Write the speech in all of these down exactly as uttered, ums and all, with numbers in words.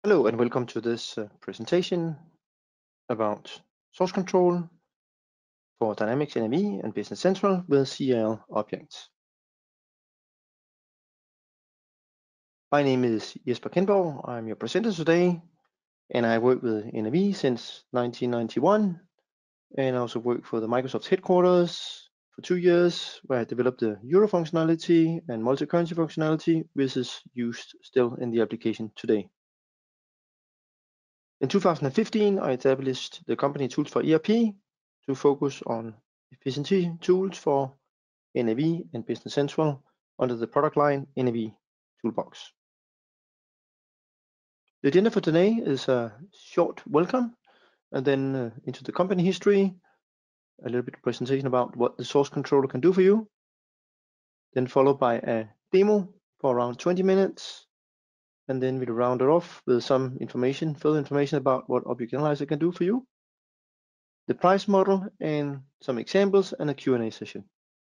Hello and welcome to this uh, presentation about source control for Dynamics N A V and Business Central with C L objects. My name is Jesper Kenborg. I'm your presenter today, and I work with N A V since nineteen ninety-one, and I also work for the Microsoft headquarters for two years, where I developed the Euro functionality and multi-currency functionality, which is used still in the application today. In two thousand fifteen, I established the company Tools for E R P to focus on efficiency tools for N A V and Business Central under the product line NAVToolbox. The agenda for today is a short welcome and then uh, into the company history, a little bit of presentation about what the source controller can do for you, then followed by a demo for around twenty minutes, and then we'll round it off with some information, further information about what Object Analyzer can do for you, the price model, and some examples, and a Q and A session.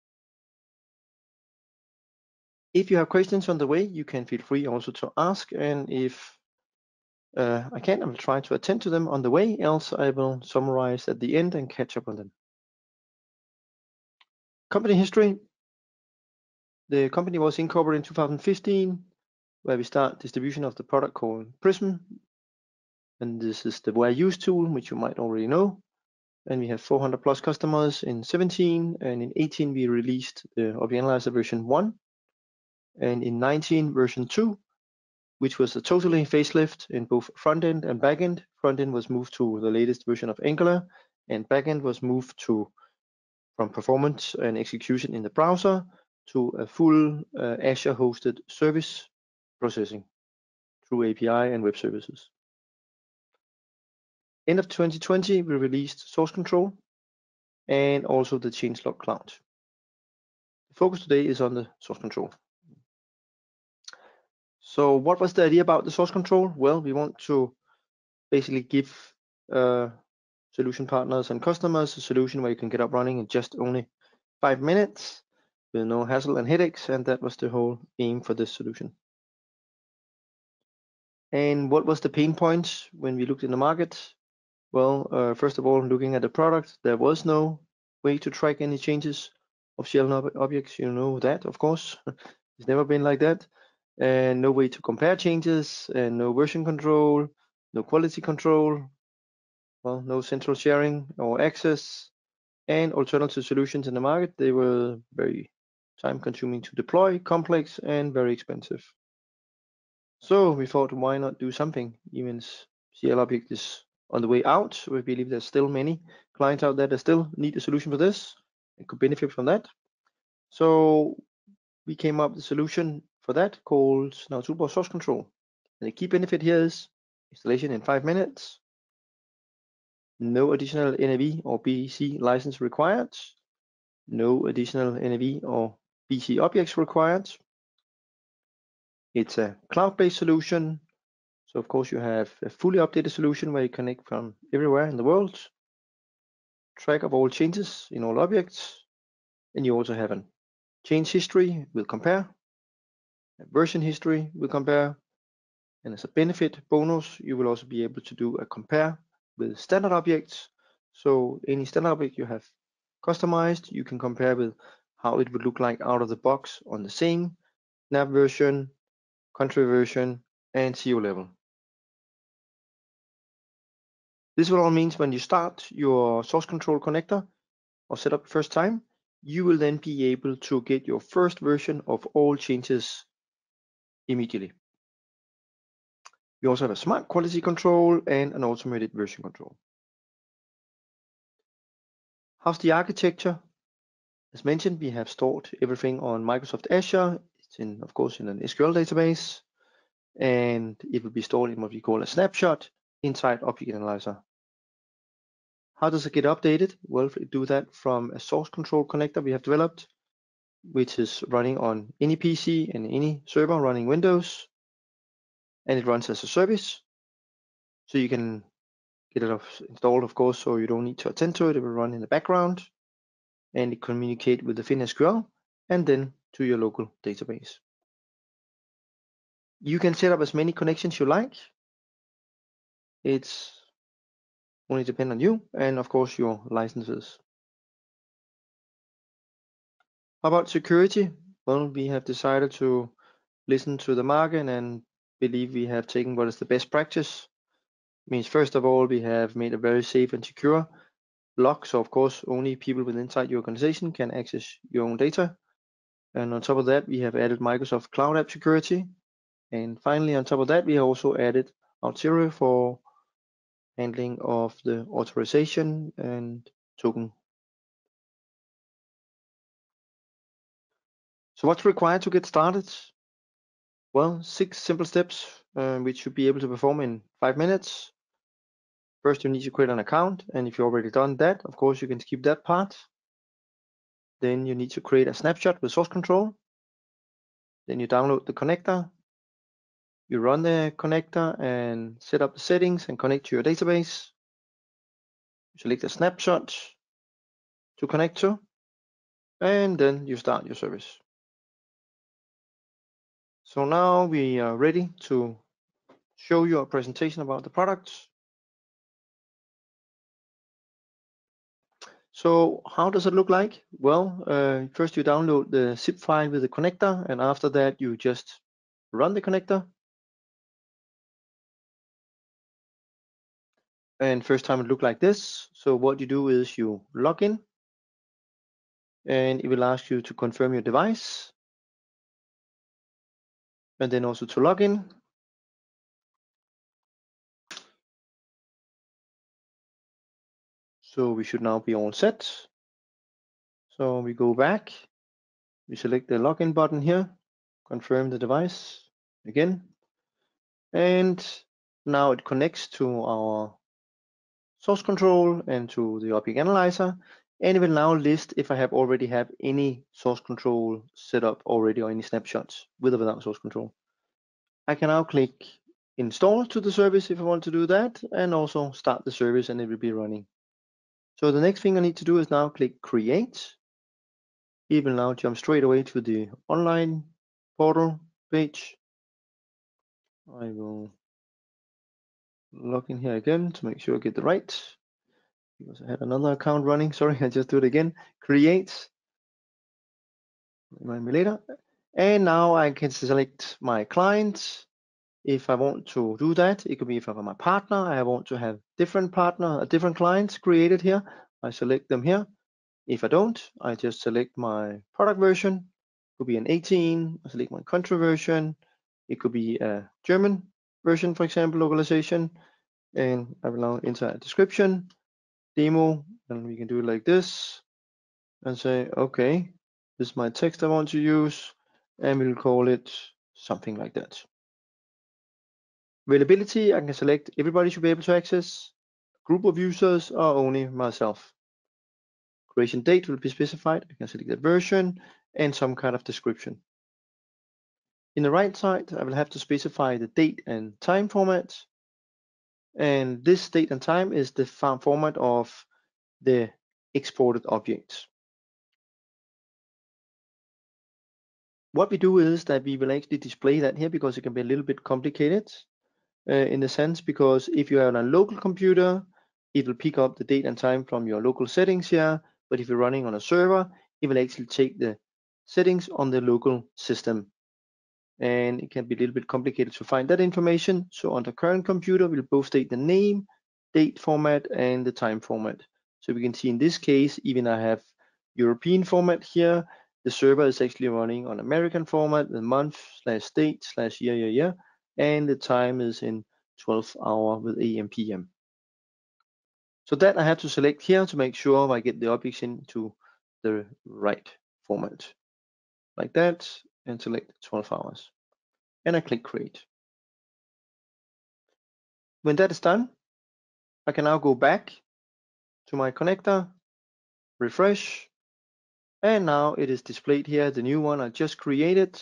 If you have questions on the way, you can feel free also to ask, and if uh, I can, I will try to attend to them on the way, else I will summarize at the end and catch up on them. Company history. The company was incorporated in two thousand fifteen, where we start distribution of the product called Prism, and this is the where use tool, which you might already know. And we have four hundred plus customers in seventeen, and in eighteen we released the Object Analyzer version one, and in nineteen version two, which was a totally facelift in both front end and back end. Front end was moved to the latest version of Angular, and back end was moved to from performance and execution in the browser to a full uh, Azure hosted service processing through A P I and web services. End of twenty twenty, we released source control and also the changelog cloud. The focus today is on the source control. So what was the idea about the source control? Well, we want to basically give uh, solution partners and customers a solution where you can get up running in just only five minutes with no hassle and headaches, and that was the whole aim for this solution. And what was the pain point when we looked in the market? Well, uh, first of all, looking at the product, there was no way to track any changes of shell ob objects. You know that, of course. It's never been like that. And no way to compare changes, and no version control, no quality control, well, no central sharing or access, and alternative solutions in the market. They were very time consuming to deploy, complex, and very expensive. So we thought, why not do something? Even C L object is on the way out. We believe there's still many clients out there that still need a solution for this and could benefit from that. So we came up with a solution for that called NAVToolbox Source Control. And the key benefit here is installation in five minutes, no additional N A V or B C license required, no additional N A V or B C objects required. It's a cloud-based solution. So of course you have a fully updated solution where you connect from everywhere in the world, track of all changes in all objects, and you also have a change history will compare, a version history will compare, and as a benefit bonus, you will also be able to do a compare with standard objects. So any standard object you have customized, you can compare with how it would look like out of the box on the same N A V version, country version, and C O level. This will all means when you start your source control connector or set up the first time, you will then be able to get your first version of all changes immediately. We also have a smart quality control and an automated version control. How's the architecture? As mentioned, we have stored everything on Microsoft Azure. It's in, of course, in an S Q L database, and it will be stored in what we call a snapshot inside Object Analyzer. How does it get updated? Well, we do that from a source control connector we have developed, which is running on any P C and any server running Windows, and it runs as a service. So you can get it installed, of course, so you don't need to attend to it. It will run in the background, and it communicate with the Fin S Q L and then to your local database. You can set up as many connections you like. It's only depend on you and of course your licenses. How about security? Well, we have decided to listen to the market and believe we have taken what is the best practice. Means first of all, we have made a very safe and secure lock. So of course, only people within inside your organization can access your own data. And on top of that, we have added Microsoft Cloud App Security. And finally, on top of that, we have also added Auth0 for handling of the authorization and token. So what's required to get started? Well, six simple steps uh, which should be able to perform in five minutes. First, you need to create an account, and if you've already done that, of course, you can skip that part. Then you need to create a snapshot with source control. Then you download the connector. You run the connector and set up the settings and connect to your database. You select a snapshot to connect to, and then you start your service. So now we are ready to show you a presentation about the products. So how does it look like? Well, uh, first you download the zip file with the connector, and after that you just run the connector. And first time it look like this. So what you do is you log in, and it will ask you to confirm your device, and then also to log in. So we should now be all set. So we go back, we select the login button here, confirm the device again, and now it connects to our source control and to the object analyzer, and it will now list if I have already have any source control set up already or any snapshots with or without source control. I can now click install to the service if I want to do that, and also start the service, and it will be running. So the next thing I need to do is now click create. It will now jump straight away to the online portal page. I will log in here again to make sure I get the right, because I had another account running. Sorry, I just do it again. Create. Remind me later. And now I can select my clients. If I want to do that, it could be if I'm a partner, I want to have different partner, different clients created here. I select them here. If I don't, I just select my product version. It could be an eighteen. I select my country version. It could be a German version, for example, localization. And I will now enter a description, demo, and we can do it like this and say, okay, this is my text I want to use, and we'll call it something like that. Availability, I can select everybody should be able to access, group of users, or only myself. Creation date will be specified. I can select the version and some kind of description. In the right side, I will have to specify the date and time format. And this date and time is the format of the exported objects. What we do is that we will actually display that here because it can be a little bit complicated uh, in the sense, because if you are on a local computer, it will pick up the date and time from your local settings here. But if you're running on a server, it will actually take the settings on the local system. And it can be a little bit complicated to find that information. So on the current computer, we'll both state the name, date format, and the time format. So we can see in this case, even I have European format here, the server is actually running on American format, the month slash date slash year, year, year, and the time is in twelve hour with A M P M. So that I have to select here to make sure I get the objects into the right format, like that, and select twelve hours. And I click create. When that is done, I can now go back to my connector, refresh, and now it is displayed here, the new one I just created.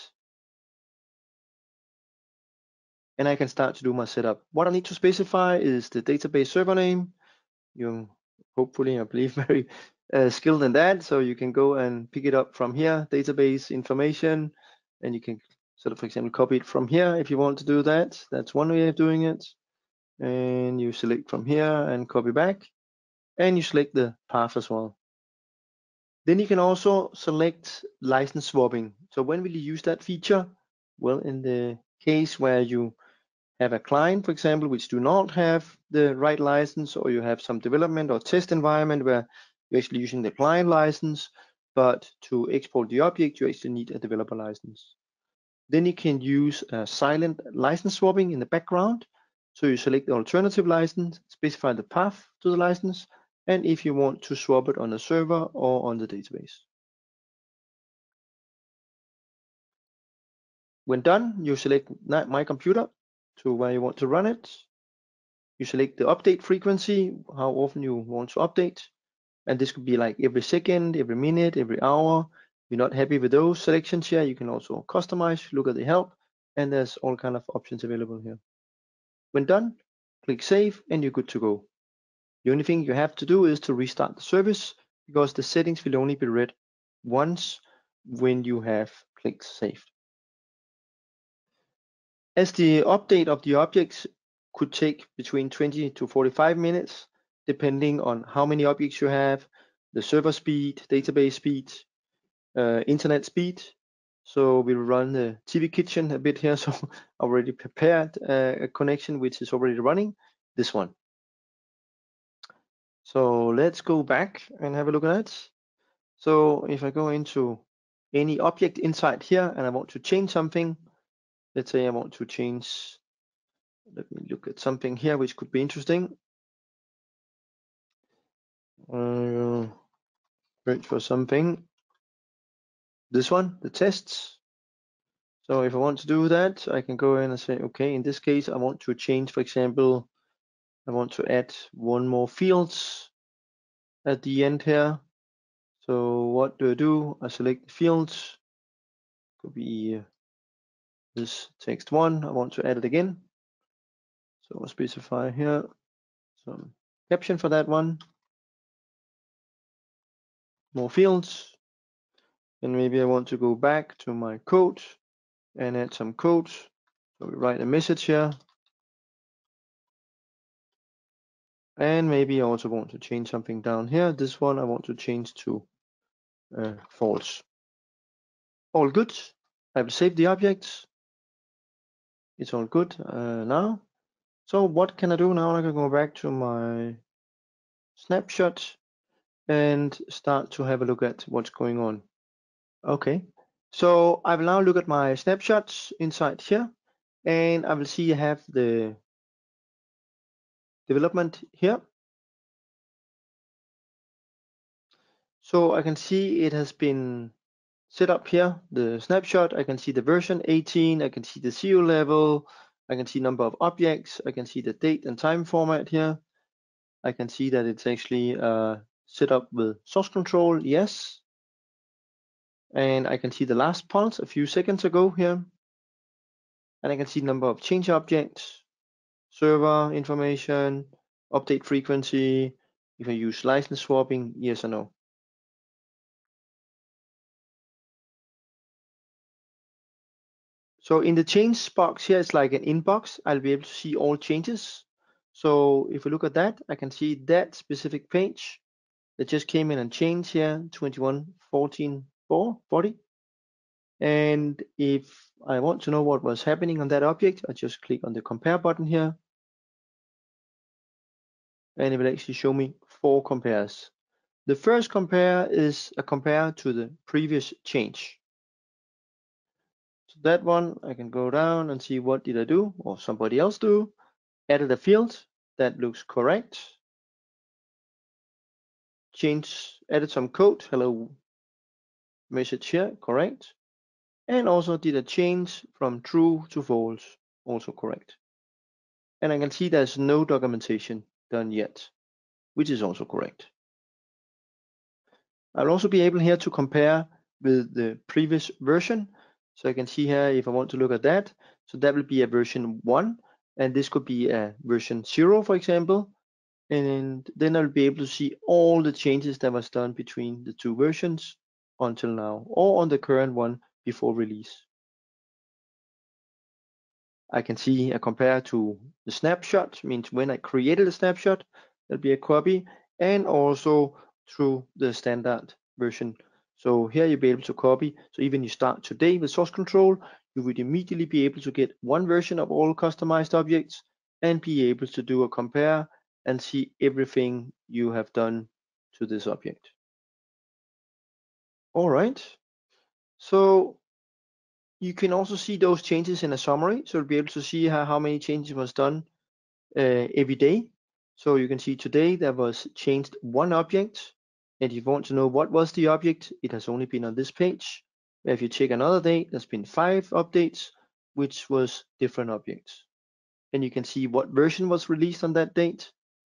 And I can start to do my setup. What I need to specify is the database server name. You hopefully, I believe, very uh, skilled in that, so you can go and pick it up from here, database information, and you can sort of, for example, copy it from here if you want to do that. That's one way of doing it. and you select from here and copy back, and you select the path as well. Then you can also select license swapping. So when will you use that feature? Well, in the case where you have a client, for example, which do not have the right license, or you have some development or test environment where you're actually using the client license, but to export the object, you actually need a developer license. Then you can use a silent license swapping in the background. So you select the alternative license, specify the path to the license, and if you want to swap it on the server or on the database. When done, you select My Computer to where you want to run it. You select the update frequency, how often you want to update. And this could be like every second, every minute, every hour. If you're not happy with those selections here, you can also customize, look at the help, and there's all kind of options available here. When done, click Save, and you're good to go. The only thing you have to do is to restart the service, because the settings will only be read once when you have clicked Save. As the update of the objects could take between twenty to forty-five minutes, depending on how many objects you have, the server speed, database speed, uh, internet speed. So we'll run the T V Kitchen a bit here. So I already prepared uh, a connection which is already running, this one. So let's go back and have a look at that. So if I go into any object inside here and I want to change something, let's say I want to change, let me look at something here which could be interesting. Uh, search for something. This one, the tests. So if I want to do that, I can go in and say, okay, in this case, I want to change, for example, I want to add one more fields at the end here. So what do I do? I select the fields. Could be this text one. I want to add it again. So I'll specify here some caption for that one. More fields. And maybe I want to go back to my code and add some code. So we write a message here. And maybe I also want to change something down here. This one I want to change to uh, false. All good. I will save the objects. It's all good uh, now. So what can I do now? I can go back to my snapshot and start to have a look at what's going on. Okay, so I will now look at my snapshots inside here, and I will see I have the development here. So I can see it has been set up here, the snapshot. I can see the version eighteen, I can see the C E O level, I can see number of objects, I can see the date and time format here. I can see that it's actually uh, set up with source control, yes. And I can see the last pulse a few seconds ago here. And I can see number of change objects, server information, update frequency, if I use license swapping, yes or no. So in the change box here, it's like an inbox. I'll be able to see all changes. So if we look at that, I can see that specific page that just came in and changed here, twenty-one fourteen four forty. And if I want to know what was happening on that object, I just click on the compare button here. And it will actually show me four compares. The first compare is a compare to the previous change. So that one, I can go down and see what did I do or somebody else do. Added a field that looks correct. Change, added some code, hello message here, correct. And also did a change from true to false, also correct. And I can see there's no documentation done yet, which is also correct. I'll also be able here to compare with the previous version. So I can see here if I want to look at that. So that will be a version one, and this could be a version zero, for example. And then I'll be able to see all the changes that was done between the two versions until now, or on the current one before release. I can see a compare to the snapshot, means when I created a snapshot, there'll be a copy, and also through the standard version. So here you'll be able to copy. So even you start today with source control, you would immediately be able to get one version of all customized objects and be able to do a compare and see everything you have done to this object. All right. So you can also see those changes in a summary. So you'll be able to see how, how many changes was done uh, every day. So you can see today there was changed one object. And if you want to know what was the object, it has only been on this page. If you check another day, there's been five updates, which was different objects. And you can see what version was released on that date.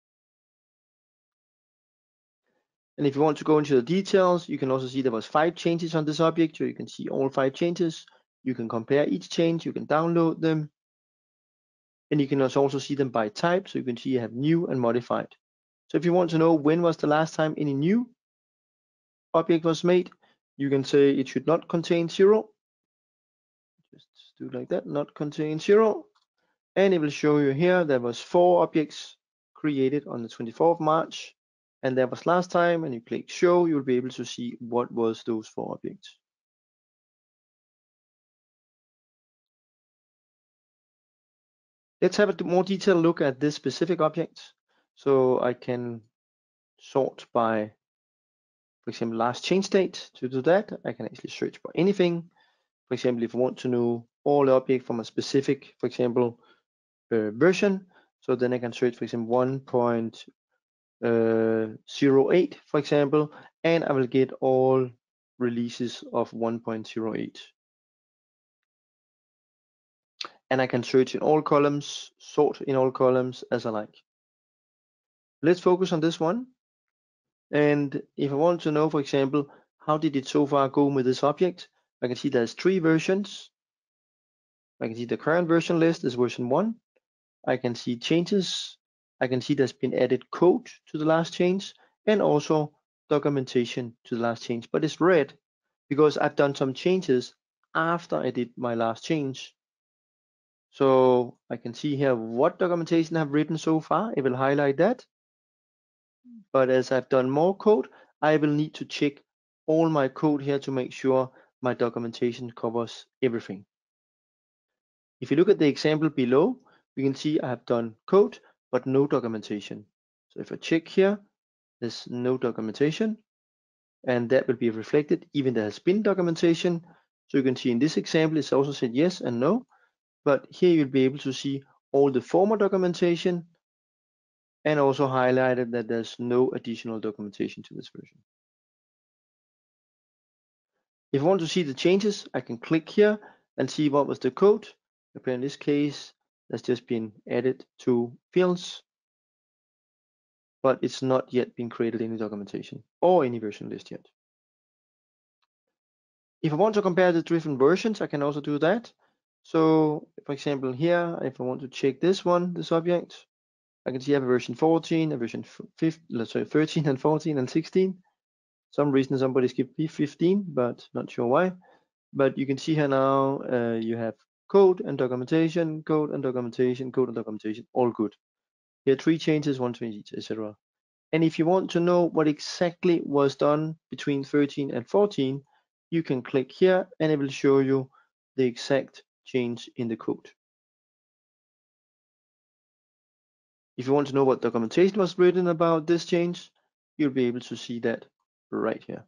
And if you want to go into the details, you can also see there was five changes on this object. So you can see all five changes. You can compare each change. You can download them. And you can also see them by type. So you can see you have new and modified. So if you want to know when was the last time any new object was made, you can say it should not contain zero. Just do like that, not contain zero. And it will show you here there was four objects created on the twenty-fourth of March. And that was last time, and you click show, you'll be able to see what was those four objects. Let's have a more detailed look at this specific object. So I can sort by, for example, last change date. To do that, I can actually search for anything. For example, if I want to know all objects from a specific, for example, uh, version, so then I can search, for example, one point zero eight, for example, and I will get all releases of one point zero eight. And I can search in all columns, sort in all columns as I like. Let's focus on this one. And if I want to know, for example, how did it so far go with this object, I can see there's three versions. I can see the current version list is version one. I can see changes. I can see there's been added code to the last change and also documentation to the last change, but it's red because I've done some changes after I did my last change. So I can see here what documentation I've written so far. It will highlight that. But as I've done more code, I will need to check all my code here to make sure my documentation covers everything. If you look at the example below, you can see I have done code, but no documentation. So if I check here, there's no documentation, and that will be reflected even there has been documentation. So you can see in this example, it's also said yes and no, but here you'll be able to see all the former documentation and also highlighted that there's no additional documentation to this version. If I want to see the changes, I can click here and see what was the code. Okay, in this case, that's just been added to fields, but it's not yet been created any documentation or any version list yet. If I want to compare the different versions, I can also do that. So, for example, here, if I want to check this one, this object, I can see I have a version fourteen, a version fifteen, let's say thirteen and fourteen and sixteen. Some reason somebody skipped fifteen, but not sure why. But you can see here now, uh, you have code and documentation, code and documentation, code and documentation, all good. Here are three changes, one change, et cetera. And if you want to know what exactly was done between thirteen and fourteen, you can click here and it will show you the exact change in the code. If you want to know what documentation was written about this change, you'll be able to see that right here.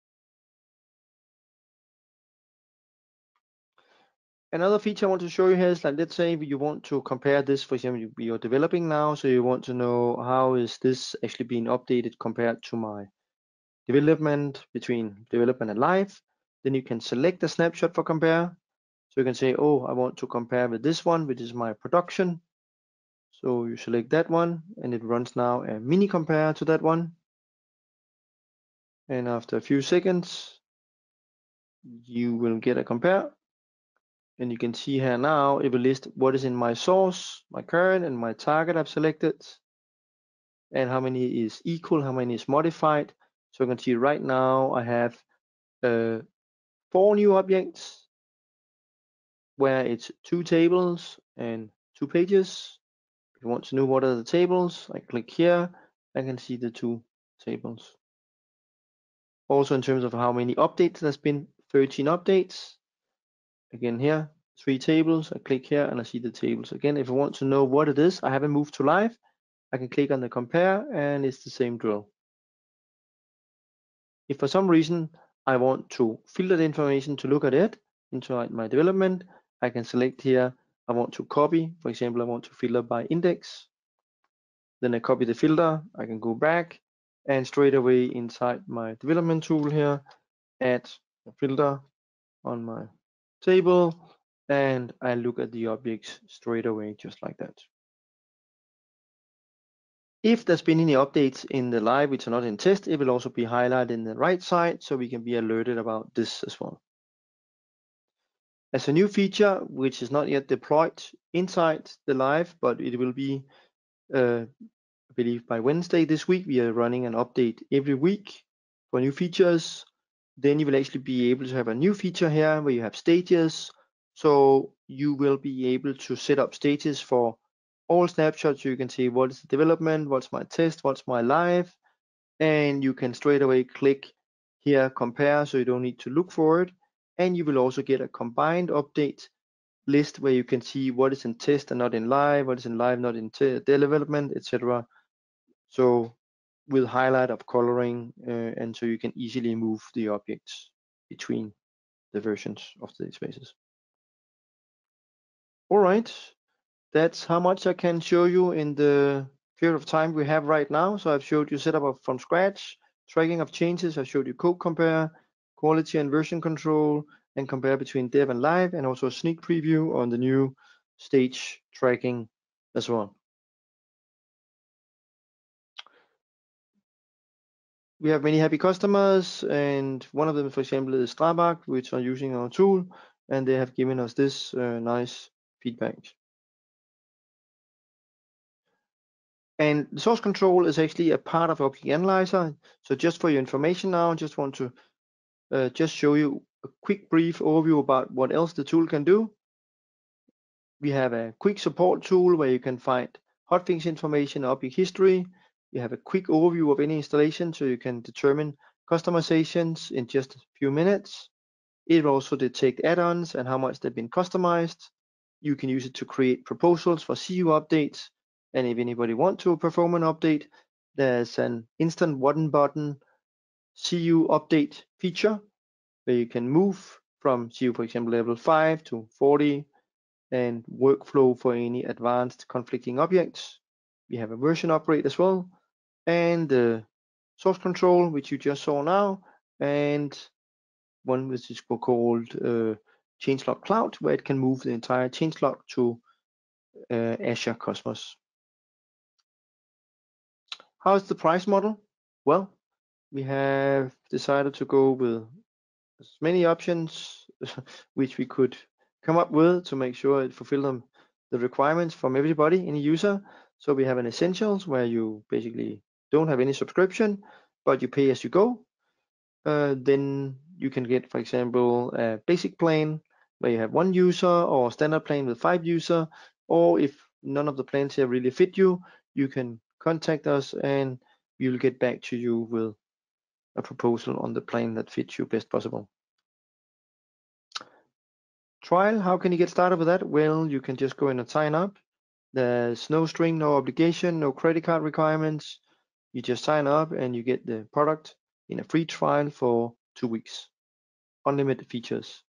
Another feature I want to show you here is, like, let's say you want to compare this, for example, you're developing now, so you want to know how is this actually being updated compared to my development between development and live. Then you can select a snapshot for compare. So you can say, oh, I want to compare with this one, which is my production. So you select that one and it runs now a mini compare to that one. And after a few seconds, you will get a compare. And you can see here now, it will list what is in my source, my current, and my target I've selected, and how many is equal, how many is modified. So you can see right now I have uh, four new objects, where it's two tables and two pages. If you want to know what are the tables, I click here, I can see the two tables. Also in terms of how many updates, there's been thirteen updates. Again here, three tables, I click here and I see the tables. Again, if I want to know what it is, I haven't moved to live, I can click on the compare and it's the same drill. If for some reason I want to filter the information to look at it inside my development, I can select here, I want to copy, for example, I want to filter by index. Then I copy the filter, I can go back and straight away inside my development tool here, add a filter on my table and I look at the objects straight away just like that. If there's been any updates in the live which are not in test, it will also be highlighted in the right side so we can be alerted about this as well. As a new feature which is not yet deployed inside the live, but it will be uh, I believe by Wednesday this week, we are running an update every week for new features. Then you will actually be able to have a new feature here where you have stages. So you will be able to set up stages for all snapshots. You can see what is the development, what's my test, what's my live, and you can straight away click here, compare, so you don't need to look for it. And you will also get a combined update list where you can see what is in test and not in live, what is in live, not in development, et cetera. So with highlight of coloring, uh, and so you can easily move the objects between the versions of the spaces. All right, that's how much I can show you in the period of time we have right now. So I've showed you setup from scratch, tracking of changes. I've showed you code compare, quality and version control, and compare between dev and live, and also a sneak preview on the new stage tracking as well. We have many happy customers, and one of them, for example, is Strabag, which are using our tool, and they have given us this uh, nice feedback. And the source control is actually a part of Object Analyzer. So just for your information now, I just want to uh, just show you a quick brief overview about what else the tool can do. We have a quick support tool where you can find hotfix information, object history. You have a quick overview of any installation so you can determine customizations in just a few minutes. It will also detect add-ons and how much they've been customized. You can use it to create proposals for C U updates. And if anybody wants to perform an update, there's an instant one button C U update feature where you can move from C U, for example, level five to forty, and workflow for any advanced conflicting objects. We have a version upgrade as well, and the source control, which you just saw now, and one which is called uh, changelog cloud, where it can move the entire changelog to uh, Azure Cosmos. How is the price model? Well, we have decided to go with as many options which we could come up with to make sure it fulfills them the requirements from everybody, any user. So we have an essentials where you basically don't have any subscription, but you pay as you go. Uh, then you can get, for example, a basic plan where you have one user, or standard plan with five user, or if none of the plans here really fit you, you can contact us and we will get back to you with a proposal on the plan that fits you best possible. Trial, how can you get started with that? Well, you can just go in and sign up. There's no string, no obligation, no credit card requirements. You just sign up and you get the product in a free trial for two weeks. Unlimited features.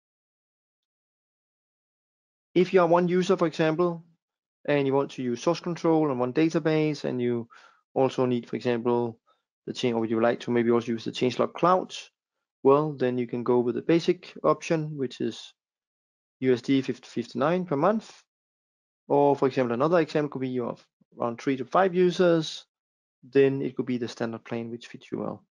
If you are one user, for example, and you want to use source control on one database, and you also need, for example, the change, or you like to maybe also use the changelog cloud, well, then you can go with the basic option, which is U S D fifty fifty-nine per month. Or for example, another example could be you have around three to five users, then it could be the standard plan which fits you well.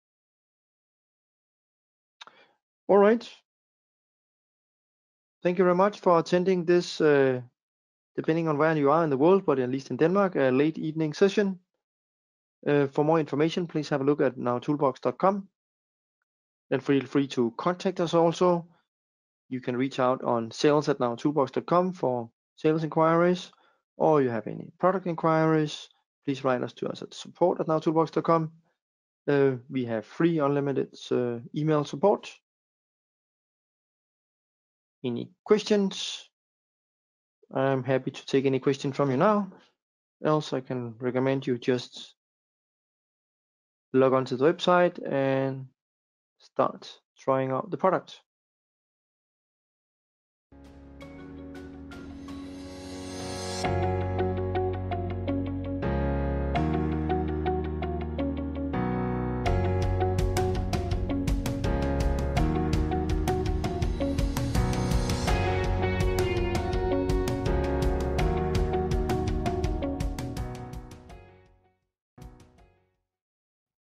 All right. Thank you very much for attending this, uh, depending on where you are in the world, but at least in Denmark, a late evening session. Uh, for more information, please have a look at now toolbox dot com. And feel free to contact us also. you can reach out on sales at nav toolbox dot com for sales inquiries, or you have any product inquiries, please write us to us at support at nav toolbox dot com. Uh, we have free unlimited uh, email support. Any questions? I'm happy to take any question from you now. Else I can recommend you just log onto the website and start trying out the product.